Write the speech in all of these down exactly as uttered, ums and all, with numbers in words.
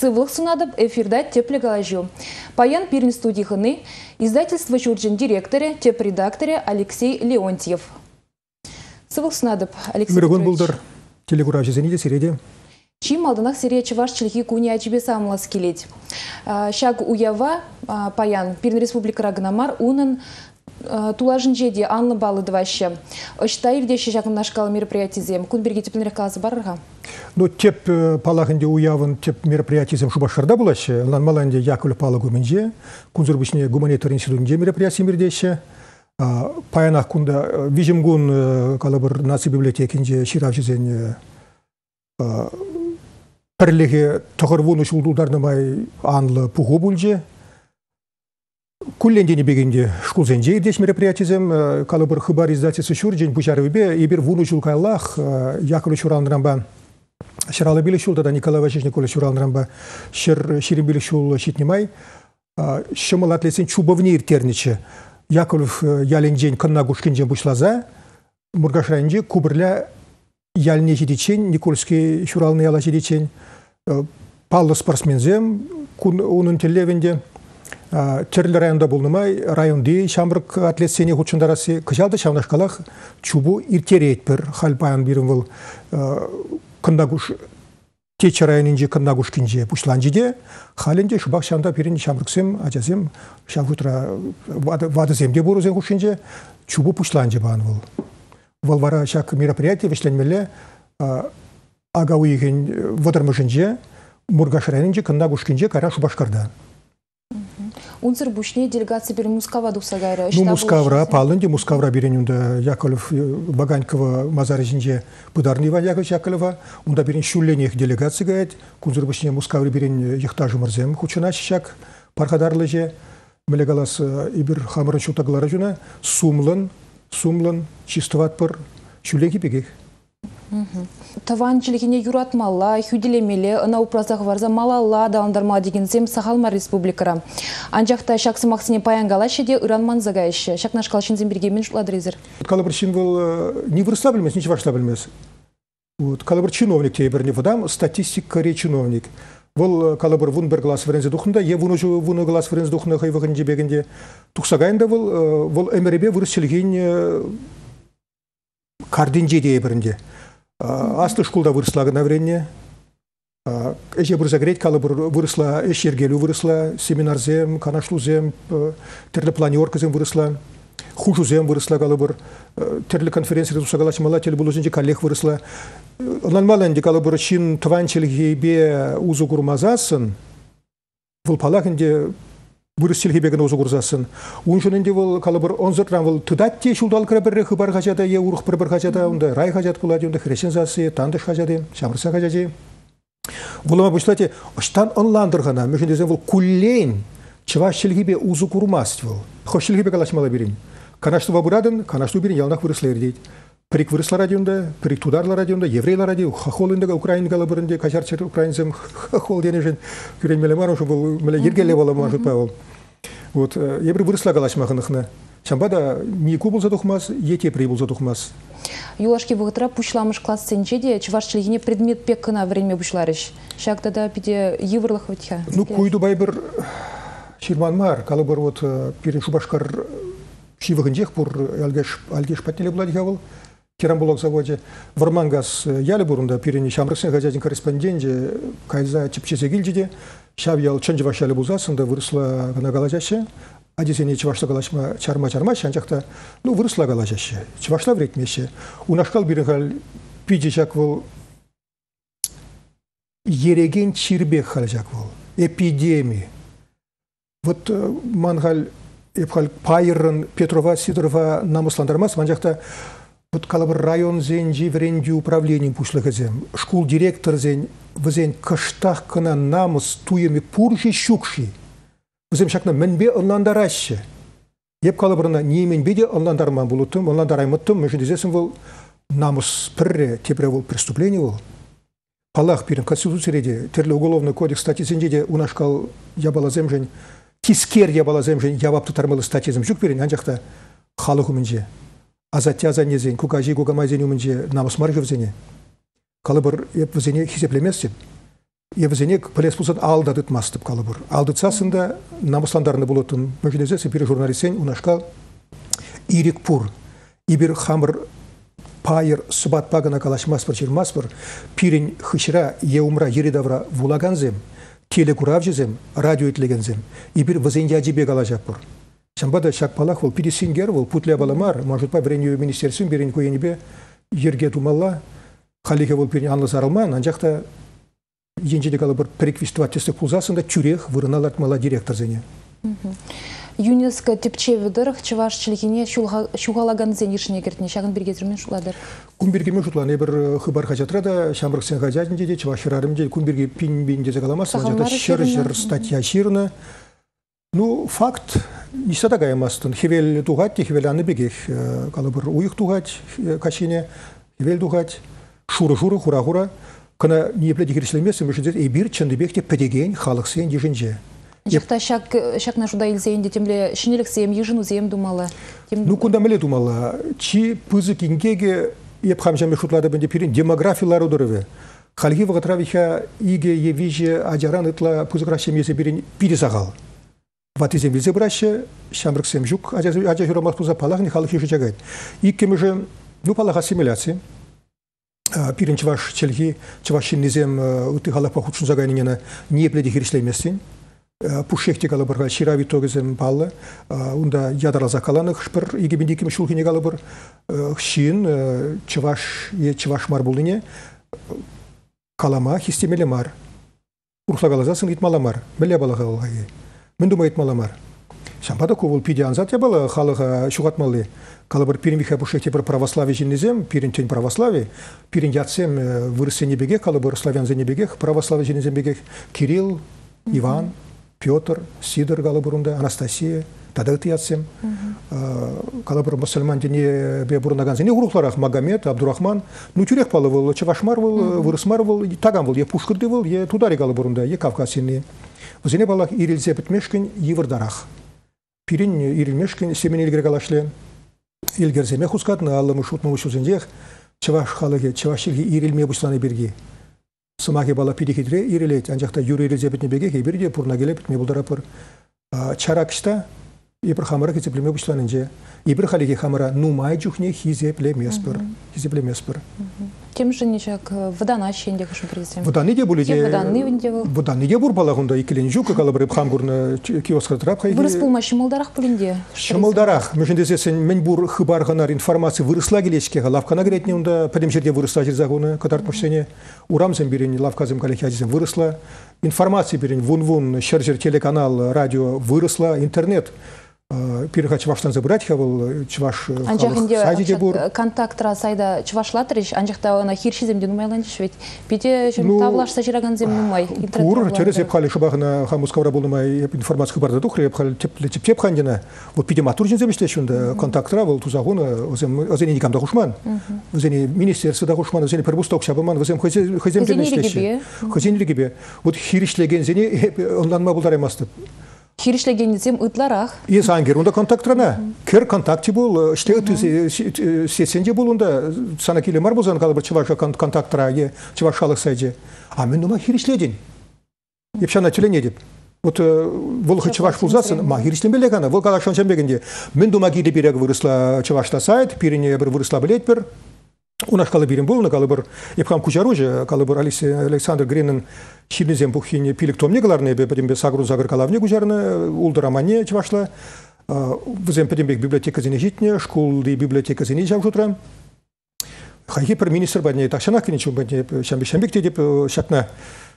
Сывлық сунадып эфирда тепле галажу. Паян пирин студийхыны издательство Чурджин директоре, теп-редакторе Алексей Леонтьев. Сывлық сунадып Алексей Петрович. Телегуражи зенеде середе. Чим алдынақ серия чывашчылығы куни ачебе самылас келет. Шаг уява паян пирин республика рагнамар унын тулажын жеде анлы балы дваще. Ыштай вдеші жақыннашқалы мероприятизем. Күн берге теплінірек қаласы барырға? Ну, теп палағынде уявын теп мероприятизем шубашарда бұлашы. Ланмаланде Яковлев палы гумінже. Күнзірбішіне гуманитар институтынде мероприятизем бердеші. Паянақ күнда вижімгун калабыр наци библиотекінде ширав жезен пірлігі тұғырвуны шулдулдарнамай анлы пұғу бұлже. Күллендені бегенде шкулзенже ирдеш мероприятизем калабыр хыбар издательсы шурджен бужарыбе ебір вуну шулкайлах Яковлев шуралнырамба шыралы білі шулдада Николай Васильевич Николай шуралнырамба ширин білі шул шитнемай шымыл атлесен чубовне иртерниче Яковлев яленжен кынна гушкенжен бушлаза мургашрайнже кубырля ялне жидичен Никольский шуралны яла жидичен паллы спортсмензем унын телевенде Терлі районда болнымай, районды шамрық атлетсене худшындарасы кышалды шамнашқалақ чубу иртерейт бір хал баян бірін бұл кындагуш течі районынже кындагуш кінже пушланжиде халінде шубақ шамда бірін шамрықсем ажазем шамхутра вадыземде борузен хушынже чубу пушланжи баған бұл. Бұл вара шақ мероприятие вешленмелі ағауы еген вадырмышынже мургаш районынже кындагуш кінже кара шубашқарда. Унцер бушне делегация бир Мускава дусагайра. Ну Мускавра палынде Мускавра биренюнда Яковлев Баганькова Мазарыжинже Бударный Иван Яковлевич Яковлева, унда бирен шулленех делегация гайт, кунзер бушне Мускавра бирен яхтажы мырзем хучына шишак пархадарлыже мелегалас ибир хамырын шутаглары жуна сумлын сумлын чистоват пыр шулленки бегех. Таванчылығыне юратмалла, хүделемелі, ұна ұпразағы варза малалла даландарма деген зем Сахалма республикара. Анжақта шақсы мақсыне паянғала шеде ұранман зағайшы. Шақнаш қалшын земберге мен жұладырызыр. Калабыр чин бұл не вырысла білмес, не чывашла білмес. Калабыр чиновник тейбірне вадам, статистик көре чиновник. Бұл калабыр вун бір глас варензе дұқында, е вуны жу вуны глас варензе дұқында хайвағын жебегінде. Тұқсағайында бұл әміребе вырысшылығын кардин жеде ебірінде. Асты школда выросла на время. Эже бір загреть, калы выросла, эшергелю выросла, семинарзем, канашлузем, терлі планеркызем выросла, хужузем выросла, калы бір терлі конференция тусагалаш мала, телі бұл өзінже коллег выросла. Нормаланде калы бір чин тванчелгебе узу курмазасын, бұл палақынде вырысшылығы беген озы құрзасын. Уншынынде бұл қалыбыр онзыртран бұл тұдатте шулдал кірі бірі қыбар қажада, е ұрық бір-бір қажада, онда рай қажат болады, онда хресен засы, тандыш қажады, шамырсан қажады. Бұлыма бұшлате, ұштан онландырғана, мүшіндезен бұл күллен чывашшылығы бе узы құрмас бұл. Хошшылығы бе қалашмала берін. Канашты вабырадын, канашты берін, ялнақ вырыслар дейді. Прик вырысла радионда, прик тударлар радионда, еврейлар радио, хахолында Украин калабырында, качарчар украинцем хахол денежен, күрен меле мару, бұл меле ергеле бола мажут павыл. Вот, ебір вырысла галашмағынықны. Шамбада мику болса тухмас, ете при болса тухмас. Юлашки вғытра пушламыш класс сенчеде, чывашчылығыне предмет пек кына время бушларыш. Шақта да пиде еврлық ватьха. Ну, куйду байбір ширман мар, калабыр вот перен шубашкар шивығынжех бұр алгеш патнеле бұладиха был. Керамбулок заводе Вармангас ялы бурунда пирени шамрыксын газетин корреспонденте кайза чипчесе гильдиде шавял чанжыва шалы бузасында вырысла гана галажашы адисене чывашта галашма чарма чарма шанчакта ну вырысла галажашы чывашта вретмеше унашкал бирихал пидичак вол ереген чирбек халжак вол эпидемия вот мангаль эпхал пайрын Петрова Сидорова намысландармас манжакта вот калабыр район зен живренди управлением пушлыгы зен, школ директор зен, візен кыштақ кына намыс туйыми пурши щукши. Візем шакна мінбе ұнландарашы. Еп калабырына неменбе де ұнландарман болуттым, ұнландараймыттым, мүшін дезесім бұл намыс пірре, тепре бұл преступление бұл. Палах пирен конституцияде, терлі уголовный кодекс статьесінде де унашкал ябалазем жен, тискер ябалазем жен, ябапты тармылы статьезім жүк берін, анжақта халық өмінже. Азаття занезен, кукажи гугамайзен өмінже намыс маржы взене. Калыбыр еп взене хисеплемесіп. евзенек плес пулсан алдадыт мастып калыбыр. Алдытсасында намысландарны болотын мүждезесі бір журналистен унашка ирик пур. Ибір хамыр пайыр субат пагана калашмаспыр чермаспыр, пирин хышра еумра еридавра вулаганзем, телекуравжезем, радио етлегензем, ибір вазенья джибе галажапыр. Шамбада шак палах вол пирисингер вол путля баламар, может па бренью министерствен берен куенебе ерге тумалла, халике вол пирин анлы саралман, анжақта енжеде калыбыр преквистваттестік пулзасында тюрех вырыналат мала директор зене. ЮНЕСКО тепчеведер чуваш чилгине шугалаган зенишне кертне шагын биргезирмен шуладыр. Кумбиргеме шутлан эбир хыбар хажатрада шамрык сен хажатын деди чувашырарым деди кумбирге пин бин дезе каламас, жата шыр жыр статья ширна. Ну факт не сада гаямастын. Хевел тугат, хевел аны бегех калыбыр уйык тугат кашине, хевел тугат, шуры-шуры, хура-хура. Кына непледи киршлемесі мүшіндер эбир чындыбекте педеген халық сен ежінже. Жакта шак шак на жуда илзейнде темле шинелик сем ежину зем думала. Ну кунда меле думала. Чи пызы кингеге епхам жаме шутлада бенде пирин демографиялар удырыве. Халги вагатравиха иге евиже аджаран ытла пызы кращем есе пирин пирисагал. Ватизем визе браща шамрык сем жук аджа журамас пуза палахни халық еші жагайд. Иккеме же ну палах ассимиляции. Пирин чваш челги чваш низем уты халах пахучун загайнина не пледи хиршлемесин. Пушехте калабырга ширави тогезем паллы, унда ядрал закаланых шпыр, иги бендиким шулхине калабыр, шин, чваш, е чваш мар булыне, калама хистемеле мар. Урхла галазасын итмаламар, меле балагалгай. Мен дума итмаламар. Шампада ковул пиди анзат я бала халага шугатмалы. Калабыр пирин виха пушехте бір православие жиннезем, пирин тень православие, пирин ятсем вырысене бегех, калабыр славян зене бегех, православие жиннезем бегех, Кирилл, Иван, Петр, Сидор Галабурунда, Анастасия, Тадат ятсем, Калабур мусульман дене бебурунаган зене урухларах Магомед, Абдурахман, ну тюрех палывал, Чавашмар был, Вырысмар был, Тагам был, е Пушкырды был, е Тудари Галабурунда, е Кавказины. Зене балах Ирильзепет Мешкин, Евардарах. Пирин Ириль Мешкин, Семенель Грегалашле, Ильгерземе Хускатна, Алла Мушутну Ушузендех, Чаваш Халаге, Чавашилги Ириль Мебусланы Берги. Сымаке бала пидихидре ирелет, анжақта юры ирелзепетне бегех, еберде пурнагелепет мебулдарапыр. Чаракшта, ебір хамара кезеплеме бұшланынже, ебір халеге хамара нумай жүхне хизеплемеспір. Хизеплемеспір. Тем же ничак водана щенде кашу призем. Воданы де буледе. Воданы венде был. Воданы де бур балағында икелен жүк, калабырып хамгурны киосқа трап хайге. Вырыс пулма шымылдарах пулинде. Шымылдарах. Мүшіндесесен мен бур хыбарғанар информация вырысла келешкеға. Лавкана керетне онда пәдем жерде вырысла жерзағуны катартмашсене. Урамзем берен лавказым калехязем вырысла. Информация берен вун-вун, шержер телеканал, радио вырысла, интернет. Пирха чваштан забрать хавал чваш сайде бур контактра сайда чвашлатрич анжахта она хиршиземде нумайланчиш ведь пите тавлашса жираган зем нумай бур через епхали шабахна хамускавра болмай информация барда тухре епхали теп теп хандина вот пите матуржин земеште шунда контактра был тузагуна озем озени никамда хушман озени министерство да хушман озени пербусток шабаман озем хозем хозем денештеше хозен ригебе вот хиршлеген зени онланма булдаремасты. Хиришлеген зем ытларах. Ес ангер, онда контактрана. Кер контакти бол, штеут сесенде бол, онда сана келе мар болзан калыбыр чываша контактра, е чывашалық сайде. А мен дома хиришледен. Епшана тюлене деп. Вот волхы чываш пулзасын, ма хиришлемеле гана, вол калашан жамбегенде. Мен дома гиде берег вырысла чывашта сайт, пирине бір вырысла білет бір. Унаш калыбирин был, на калыбыр епхам кучаруже, калыбыр Александр Гринен ширнезем бухине пилик томнегаларне, бе сагрун загр калавне гужарны, улдарамане чвашла, взем педембек библиотека зенежитне, школды библиотека зенежа жутра. Хайхи пер министр бадне такшанах кенечу бадне шамбек шамбек деп шатна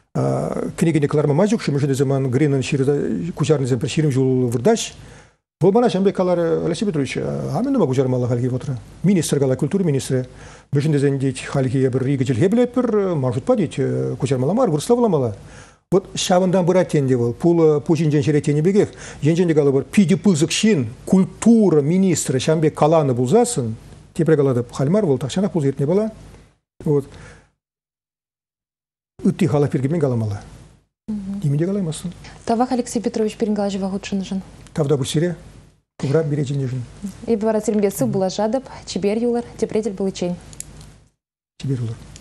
книгине кларма мажук, шимышеде заман Гринен ширда кучарнезем пер ширим жул вырдаш. Бұл мана Шамбек калар Алексей Петрович, амен нема гужармалы халги вотра. Министр кала, культура министрі. Бөшіндезен дейт халги бір ригі жылге білет бір, мажут па дейт, гужармаламар, вырславаламала. Вот шавындан бұраттен де бол, пул пужин женшеретені бегек, женшенде кала бір пиди пызық шин, культура министрі Шамбек каланы бұлзасын, тепре калады халмар бол, тақшанақ бұл зертіне бала. Вот. Үтті халық пергемен каламала. Деменде калаймасын. Тавах Алексей Петрович перенгала жива худшынжын. Тавда бұсире, күбра бережін ежін. И бара сирімге сы бұла жадып, чебер юлар, тепредель бұл ичен. Чебер юлар.